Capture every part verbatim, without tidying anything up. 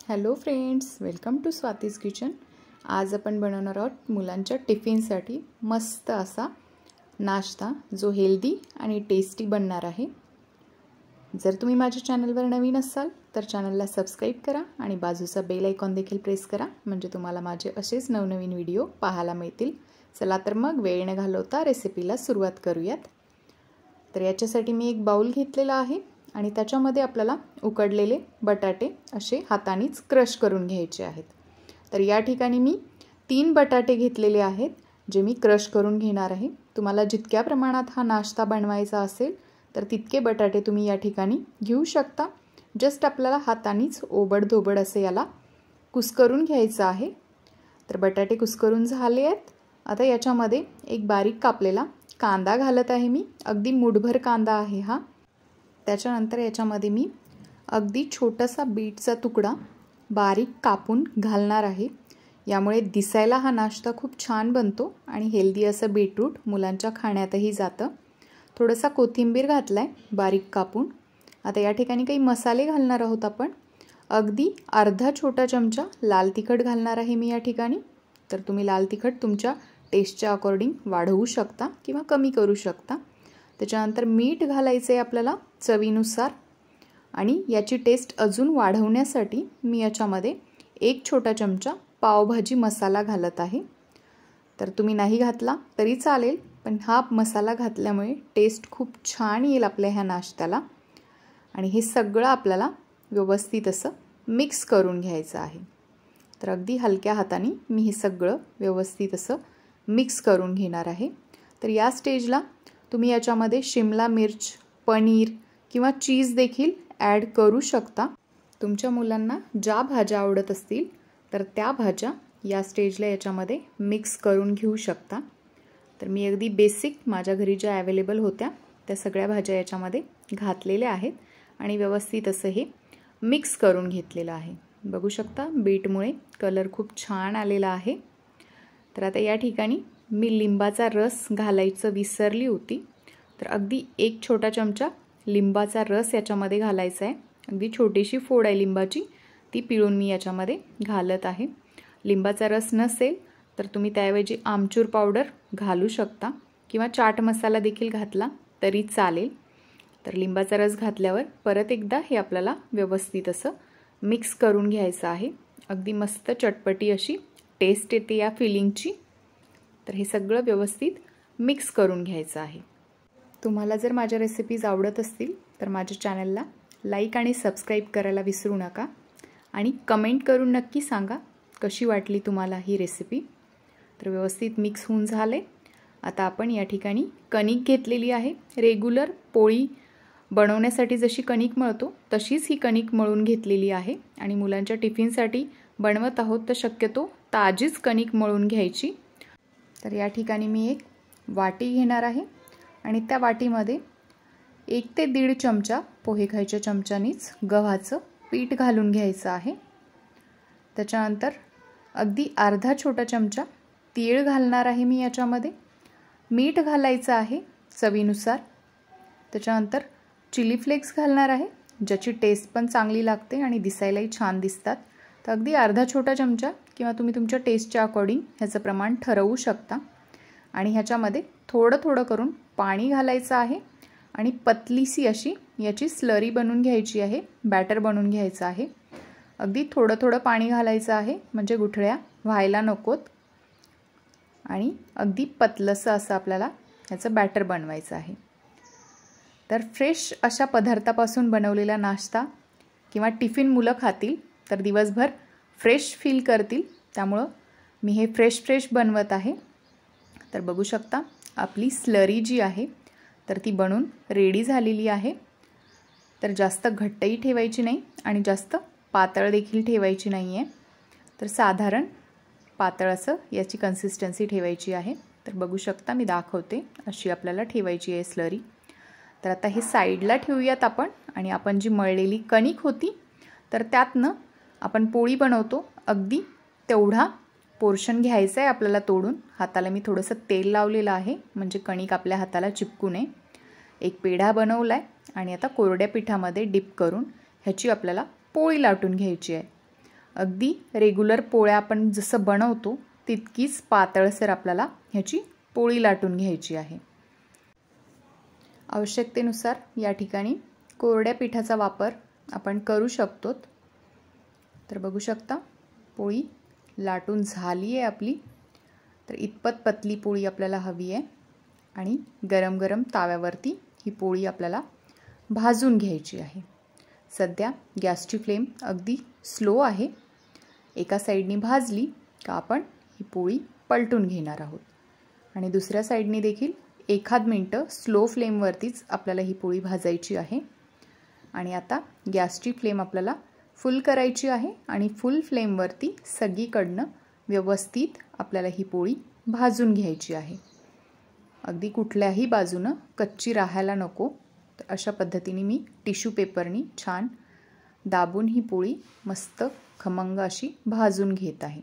Hello friends, welcome to Swati's kitchen. आज आपण बनवणार आहोत मुलांच्या टिफिनसाठी मस्त असा नाश्ता जो हेल्दी आणि टेस्टी बनणार आहे। जर तुम्ही माझ्या चॅनलवर नवीन असाल तर चॅनलला सबस्क्राइब करा आणि बाजूचा बेल आयकॉन देखील प्रेस करा, म्हणजे तुम्हाला माझे असेच नवनवीन व्हिडिओ पाहायला मिळतील। चला तर मग वेळ न घालवता रेसिपीला सुरुवात करूयात। तर याच्यासाठी मी एक बाउल घेतलेला आहे आणि त्याच्यामध्ये आपल्याला उकडलेले बटाटे असे हातानेच क्रश करून घ्यायचे आहेत। तर या ठिकाणी मी तीन बटाटे घेतलेले आहेत जे मी क्रश करून घेणार आहे। तुम्हाला जितक्या प्रमाणात हा नाश्ता बनवायचा असेल तर तितके बटाटे तुम्ही या ठिकाणी घेऊ शकता। जस्ट आपल्याला हातानेच ओबडधोबड असे याला कुस्करून घ्यायचं आहे। तर बटाटे कुस्करून झाले आहेत। आता याच्यामध्ये एक बारीक कापलेला कांदा घालत आहे मी, अगदी मुठभर कांदा आहे हा। त्याच्यानंतर याच्यामध्ये मी अगदी छोटासा बीटचा तुकडा बारीक कापून घालणार आहे। यामुळे दिसायला हा नाश्ता खूप छान बनतो आणि हेल्दी असं बीटरूट मुलांच्या खाण्यातही जातं। थोडासा कोथिंबीर घातलाय बारीक कापून। आता या ठिकाणी काही मसाले घालणार आहोत आपण। अगदी अर्धा छोटा चमचा लाल तिखट घालणार आहे मी या ठिकाणी। तर तुम्ही लाल तिखट तुमच्या टेस्टच्या अकॉर्डिंग वाढवू शकता किंवा कमी करू शकता। त्याच्यानंतर मीठ घालायचे आपल्याला चवीनुसार आणि याची टेस्ट अजून वाढवण्यासाठी मी याच्यामध्ये एक छोटा चमचा पावभाजी मसाला घालत आहे। तर तुम्ही नाही घातला तरी चालेल, पण हा मसाला घातल्यामुळे टेस्ट खूप छान येईल आपल्या ह्या नाश्त्याला। आणि हे सगळं आपल्याला व्यवस्थित असं मिक्स करून घ्यायचं आहे। तर अगदी हलक्या हाताने मी हे सगळं व्यवस्थित असं मिक्स करून घेणार आहे। तर या स्टेजला तुम्ही याच्यामध्ये शिमला मिर्च, पनीर किंवा चीज देखील ॲड करू शकता। तुमच्या मुलांना ज्या भाज्या आवडत असतील तर त्या भाज्या या स्टेजला याच्यामध्ये मिक्स करून घेऊ शकता। तर मी अगदी बेसिक माझ्या घरी ज्या अवेलेबल होत्या त्या सगळ्या भाज्या याच्यामध्ये घातलेल्या आहेत आणि व्यवस्थित असं हे मिक्स करून घेतलेलं आहे। बघू शकता बीटमुळे कलर खूप छान आलेला आहे। तर आता या ठिकाणी मी लिंबाचा रस घालायचं विसरली होती। तर अगदी एक छोटा चमचा लिंबाचा रस याच्यामध्ये घालायचा आहे। अगदी छोटीशी फोड आहे लिंबाची, ती पिळून मी याच्यामध्ये घालत आहे। लिंबाचा रस नसेल तर तुम्ही त्याऐवजी आमचूर पावडर घालू शकता किंवा चाट मसाला देखील घातला तरी चालेल। तर लिंबाचा रस घातल्यावर परत एकदा हे आपल्याला व्यवस्थित असं मिक्स करून घ्यायचं आहे। अगदी मस्त चटपटी अशी टेस्ट येते या फिलिंगची। तर हे सगळं व्यवस्थित मिक्स करून घ्यायचं आहे। तुम्हाला जर माझ्या रेसिपीज आवडत असतील तर माझ्या चॅनलला लाईक आणि सबस्क्राईब करायला विसरू नका आणि कमेंट करून नक्की सांगा कशी वाटली तुम्हाला ही रेसिपी। तर व्यवस्थित मिक्स होऊन झाले। आता आपण या ठिकाणी कणिक घेतलेली आहे। रेग्युलर पोळी बनवण्यासाठी जशी कणिक मळतो तशीच ही कणिक मळून घेतलेली आहे आणि मुलांच्या टिफिनसाठी बनवत आहोत तर शक्यतो ताजीच कणिक मळून घ्यायची। तर या ठिकाणी मी एक वाटी घेणार आहे आणि त्या वाटीमध्ये एक ते दीड चमचा पोहे खायच्या चमच्यानीच गव्हाचं पीठ घालून घ्यायचं आहे। त्याच्यानंतर अगदी अर्धा छोटा चमचा तीळ घालणार आहे मी याच्यामध्ये। मीठ घालायचं आहे चवीनुसार। त्याच्यानंतर चिली फ्लेक्स घालणार आहे, ज्याची टेस्ट पण चांगली लागते आणि दिसायलाही छान दिसतात। तर अगदी अर्धा छोटा चमचा किंवा तुम्ही तुमच्या टेस्टच्या अकॉर्डिंग ह्याचं प्रमाण ठरवू शकता। आणि ह्याच्यामध्ये थोडं थोडं करून पाणी घालायचं आहे आणि पतलीसी अशी याची स्लरी बनवून घ्यायची आहे, बॅटर बनवून घ्यायचं आहे। अगदी थोडं थोडं पाणी घालायचं आहे म्हणजे गुठळ्या व्हायला नकोत आणि अगदी पतलंसं असं आपल्याला ह्याचं बॅटर बनवायचं आहे। तर फ्रेश अशा पदार्थापासून बनवलेला नाश्ता किंवा टिफिन मुलं खातील तर दिवसभर फ्रेश फील करतील, त्यामुळं मी हे फ्रेश फ्रेश बनवत आहे। तर बघू शकता आपली स्लरी जी आहे तर ती बनून रेडी झालेली आहे। तर जास्त घट्टही ठेवायची नाही आणि जास्त पातळ देखील ठेवायची नाही आहे। तर साधारण पातळ असं याची कन्सिस्टन्सी ठेवायची आहे। तर बघू शकता मी दाखवते अशी आपल्याला ठेवायची आहे स्लरी। तर आता हे साईडला ठेवूयात आपण आणि आपण जी मळलेली कणिक होती तर त्यातनं आपण पोळी बनवतो अगदी तेवढा पोर्शन घ्यायचा आहे आपल्याला तोडून। हाताला मी थोडंसं तेल लावलेलं आहे म्हणजे कणिक आपल्या हाताला चिपकू नये। एक पेढा बनवला आहे आणि आता कोरड्या पिठामध्ये डिप करून ह्याची आपल्याला पोळी लाटून घ्यायची आहे। अगदी रेग्युलर पोळ्या आपण जसं बनवतो तितकीच पातळसर आपल्याला ह्याची पोळी लाटून घ्यायची आहे। आवश्यकतेनुसार या ठिकाणी कोरड्या पिठाचा वापर आपण करू शकतो। तर बघू शकता पोळी लाटून झाली आहे आपली। तर इतपत पतली पोळी आपल्याला हवी आहे आणि गरम गरम ताव्यावरती ही पोळी आपल्याला भाजून घ्यायची आहे। सध्या गॅसची फ्लेम अगदी स्लो आहे। एका साइडनी भाजली का आपण ही पोळी पलटून घेणार आहोत आणि दुसऱ्या साइडनी देखील एखाद मिनिट स्लो फ्लेमवरतीच आपल्याला ही पोळी भाजायची आहे। आणि आता गॅसची फ्लेम आपल्याला फुल करायची आहे आणि फुल फ्लेमवरती सगळीकडनं व्यवस्थित आपल्याला ही पोळी भाजून घ्यायची आहे। अगदी कुठल्याही बाजूने कच्ची राहायला नको। तर अशा पद्धतीने मी टिश्यू पेपरनी छान दाबून ही पोळी मस्त खमंग अशी भाजून घेत आहे।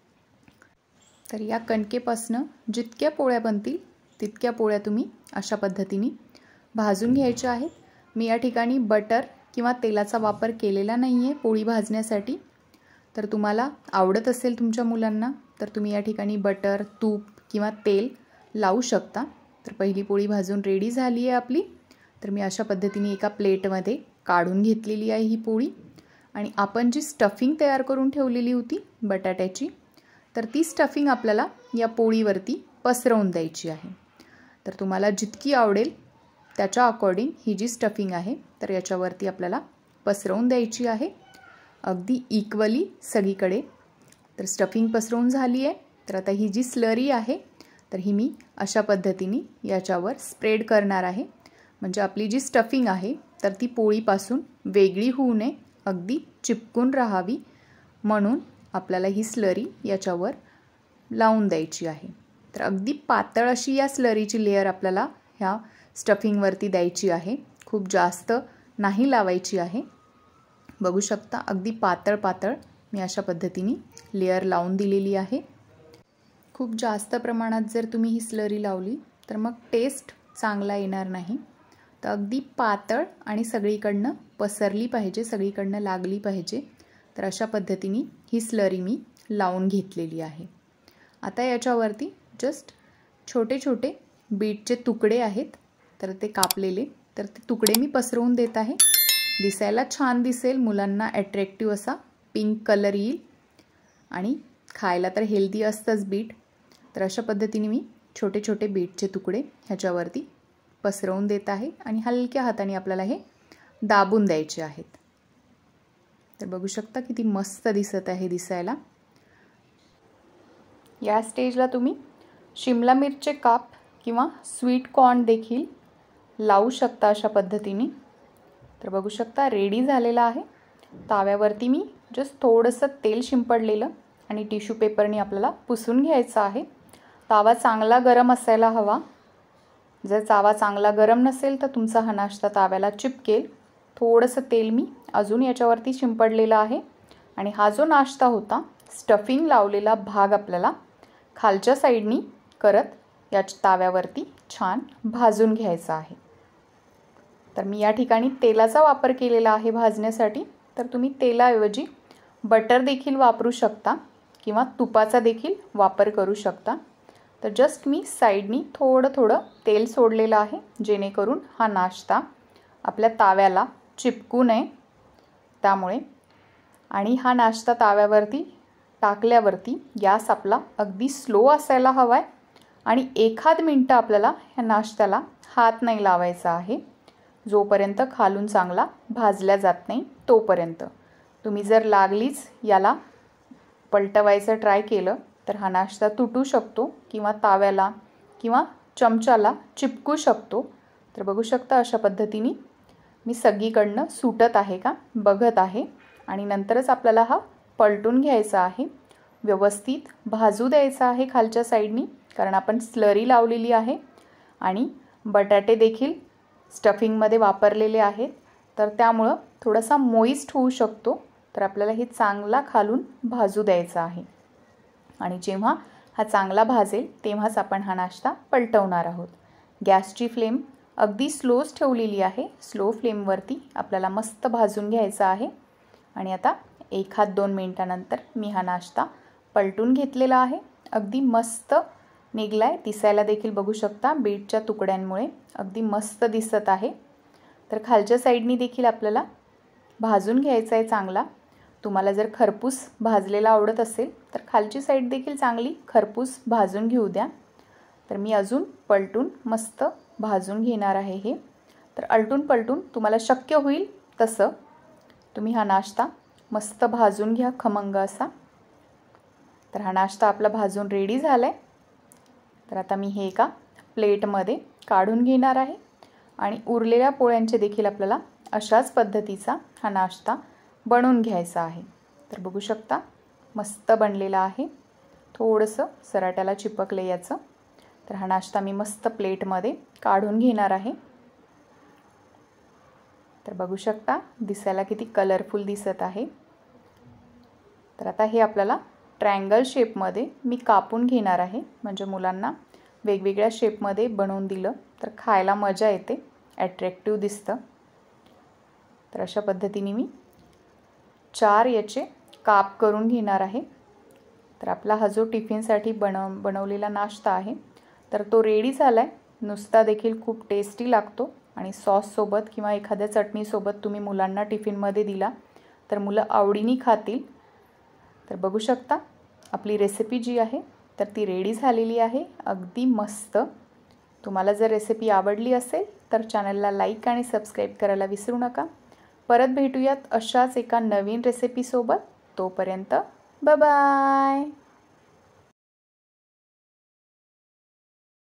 तर या कणकेपासून जितक्या पोळ्या बनतील तितक्या पोळ्या तुम्ही अशा पद्धतीने भाजून घ्यायच्या आहेत। मी या ठिकाणी बटर किंवा तेलाचा वापर केलेला नाहीये पोळी भाजण्यासाठी। तर तुम्हाला आवडत असेल तुमच्या मुलांना तर तुम्ही या ठिकाणी बटर, तूप किंवा तेल लावू शकता। तर पहिली पोळी भाजून रेडी झाली आहे आपली। तर मी अशा पद्धतीने एका प्लेटमध्ये काढून घेतलेली आहे ही पोळी आणि आपण जी स्टफिंग तयार करून ठेवलेली होती बटाट्याची तर ती स्टफिंग आपल्याला या पोळीवरती पसरवून द्यायची आहे। तर तुम्हाला जितकी आवडेल त्याच्या अकॉर्डिंग ही जी स्टफिंग आहे तर याच्यावरती आपल्याला पसरवून द्यायची आहे अगदी इक्वली सगळीकडे। तर स्टफिंग पसरवून झाली आहे। तर आता ही जी स्लरी आहे तर ही मी अशा पद्धतीने याच्यावर स्प्रेड करणार आहे म्हणजे आपली जी स्टफिंग आहे तर ती पोळीपासून वेगळी होऊ नये, अगदी चिपकून राहावी म्हणून आपल्याला ही स्लरी याच्यावर लावून द्यायची आहे। तर अगदी पातळ अशी या स्लरीची लेयर आपल्याला ह्या स्टफिंगवरती द्यायची आहे। खूप जास्त नाही लावायची आहे। बघू शकता अगदी पातळ पातळ मी अशा पद्धतीने लेयर लावून दिलेली आहे। खूप जास्त प्रमाणात जर तुम्ही ही स्लरी लावली तर मग टेस्ट चांगला येणार नाही। तर अगदी पातळ आणि सगळीकडनं पसरली पाहिजे, सगळीकडनं लागली पाहिजे। तर अशा पद्धतीने ही स्लरी मी लावून घेतलेली आहे। आता याच्यावरती जस्ट छोटे छोटे बीटचे तुकडे आहेत तर ते कापलेले तर ते तुकडे मी पसरवून देत आहे। दिसायला छान दिसेल, मुलांना अट्रॅक्टिव्ह असा पिंक कलर येईल आणि खायला तर हेल्दी असतंच बीट। तर अशा पद्धतीने मी छोटे छोटे बीटचे तुकडे ह्याच्यावरती पसरवून देत आहे आणि हलक्या हाताने आपल्याला हे दाबून द्यायचे आहेत। तर बघू शकता किती मस्त दिसत आहे दिसायला। या स्टेजला तुम्ही शिमला मिरचे काप किंवा स्वीट कॉर्न देखील लावू शकता अशा पद्धतीने। तर बघू शकता रेडी झालेला आहे। ताव्यावरती मी जस्ट थोडंसं तेल शिंपडलेलं आणि टिश्यू पेपरनी आपल्याला पुसून घ्यायचं आहे। तावा चांगला गरम असायला हवा। जर तावा चांगला गरम नसेल तर तुमचा हा नाश्ता ताव्याला चिपकेल। थोडंसं तेल मी अजून याच्यावरती शिंपडलेलं आहे आणि हा जो नाश्ता होता स्टफिंग लावलेला भाग आपल्याला खालच्या साइडनी करत या ताव्यावरती छान भाजून घ्यायचा आहे। तर मी या ठिकाणी तेलाचा वापर केलेला आहे भाजण्यासाठी। तर तुम्ही तेलाऐवजी बटर देखील वापरू शकता किंवा तुपाचा देखील वापर करू शकता। तर जस्ट मी साइडनी थोडं थोडं तेल सोडलेलं आहे जेणेकरून हा नाश्ता आपल्या ताव्याला चिपकू नये त्यामुळे। आणि हा नाश्ता ताव्यावरती टाकल्यावरती गॅस आपला अगदी स्लो असायला हवा आहे आणि एखाद मिनिट आपल्याला ह्या नाश्त्याला हात नाही लावायचा आहे जोपर्यंत खालून चांगला भाजल्या जात नाही तोपर्यंत। तुम्ही जर लागलीच याला पलटवायचं ट्राय केलं तर हा नाश्ता तुटू शकतो किंवा ताव्याला किंवा चमच्याला चिपकू शकतो। तर बघू शकता अशा पद्धतीने मी सगळीकडनं सुटत आहे का बघत आहे आणि नंतरच आपल्याला हा पलटून घ्यायचा आहे। व्यवस्थित भाजू द्यायचा आहे खालच्या साइडनी कारण आपण स्लरी लावलेली आहे आणि बटाटे देखील स्टफिंगमध्ये वापरलेले आहेत तर त्यामुळं थोडासा मॉइस्ट होऊ शकतो। तर आपल्याला हे चांगला खालून भाजू द्यायचा आहे आणि जेव्हा हा चांगला भाजेल तेव्हाच आपण हा नाश्ता पलटवणार आहोत। गॅसची फ्लेम अगदी स्लोच ठेवलेली आहे। स्लो फ्लेमवरती आपल्याला मस्त भाजून घ्यायचं आहे आणि आता एक हात दोन मिनिटानंतर मी हा नाश्ता पलटून घेतलेला आहे. अगदी मस्त निघला आहे. दिसायला देखील बघू शकता बीटच्या तुकड्यांमुळे अगदी मस्त दिसत आहे. तर खालच्या साईडनी देखील आपल्याला भाजून घ्यायचा आहे चांगला. तुम्हाला जर खरपूस भाजलेला आवडत असेल तर खालची साईड देखील चांगली खरपूस भाजून घेऊ द्या. तर मी अजून पलटून मस्त भाजून घेणार आहे हे. तर आलटून पलटून तुम्हाला शक्य होईल तसं तुम्ही हा नाश्ता मस्त भाजून घ्या खमंग असा. तर हा नाश्ता आपला भाजून रेडी झाला आहे. तर आता मी हे एका प्लेटमध्ये काढून घेणार आहे आणि उरलेल्या पोळ्यांचे देखील आपल्याला अशाच पद्धतीचा हा नाश्ता बनवून घ्यायचा आहे. तर बघू शकता मस्त बनलेला आहे. थोडंसं सराट्याला चिपकले याचं. तर हा नाश्ता मी मस्त प्लेटमध्ये काढून घेणार आहे. तर बघू शकता दिसायला किती कलरफुल दिसत आहे. तर आता हे आपल्याला ट्रायंगल शेपमध्ये मी कापून घेणार आहे. म्हणजे मुलांना वेगवेगळ्या शेपमध्ये बनवून दिलं तर खायला मजा येते, ॲट्रॅक्टिव्ह दिसतं. तर अशा पद्धतीने मी चार याचे काप करून घेणार आहे. तर आपला हा जो टिफिनसाठी बनव बनवलेला नाश्ता आहे तर तो रेडी झाला आहे. नुसता देखील खूप टेस्टी लागतो आणि सॉससोबत किंवा एखाद्या चटणीसोबत तुम्ही मुलांना टिफिनमध्ये दिला तर मुलं आवडीने खातील. तर बघू शकता आपली रेसिपी जी आहे तर ती रेडी झालेली आहे. अगदी मस्त. तुम्हाला जर रेसिपी आवडली असेल तर चॅनलला लाईक आणि सबस्क्राईब करायला विसरू नका. परत भेटूयात अशाच एका नवीन रेसिपीसोबत. तोपर्यंत बाय बाय.